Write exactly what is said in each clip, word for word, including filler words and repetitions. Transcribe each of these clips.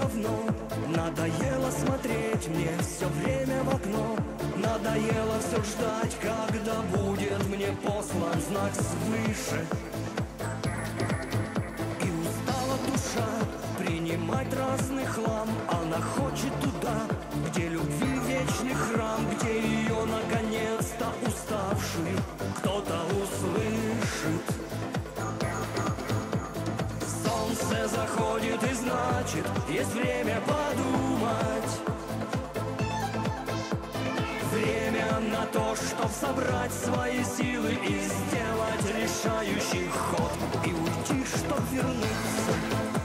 давно. Надоело смотреть мне все время в окно. Надоело все ждать, когда будет мне послан знак свыше. И устала душа принимать разный хлам. Она хочет туда, где любви вечный храм, где ее наконец-то уставший кто-то услышит. Солнце заходит, и значит, есть время подумать. Время на то, чтоб собрать свои силы и сделать решающий ход, и уйти, чтоб вернуться.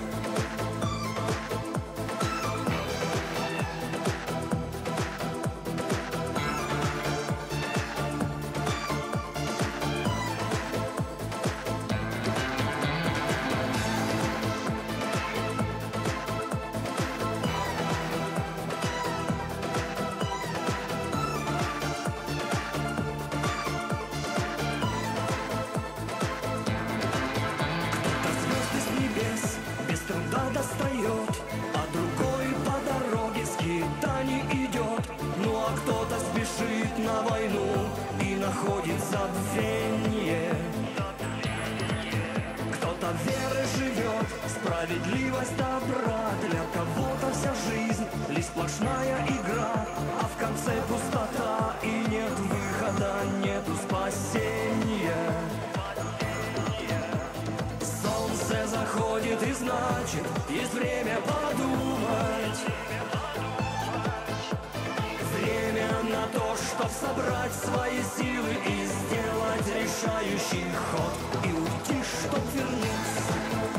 Достает, а другой по дороге скитаний идет. Ну а кто-то спешит на войну и находит забвенье. Кто-то верой живет, справедливость добра. Для кого-то вся жизнь лишь сплошная игра, а в конце пустота, и нет выхода, нету спасения. Солнце заходит, и значит, есть время подумать. Время на то, чтоб собрать свои силы и сделать решающий ход, и уйти, чтоб вернуться.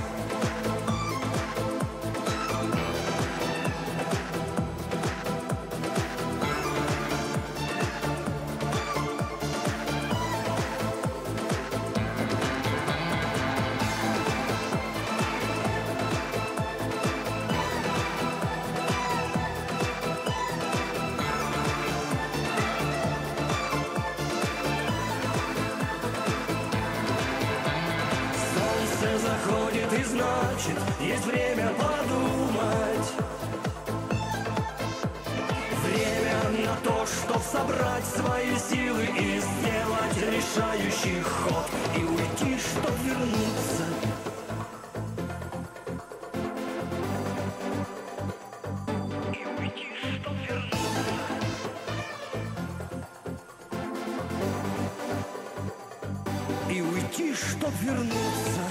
Заходит, и значит, есть время подумать. Время на то, чтоб собрать свои силы и сделать решающий ход, и уйти, чтоб вернуться. И уйти, чтоб вернуться. И уйти, чтоб вернуться.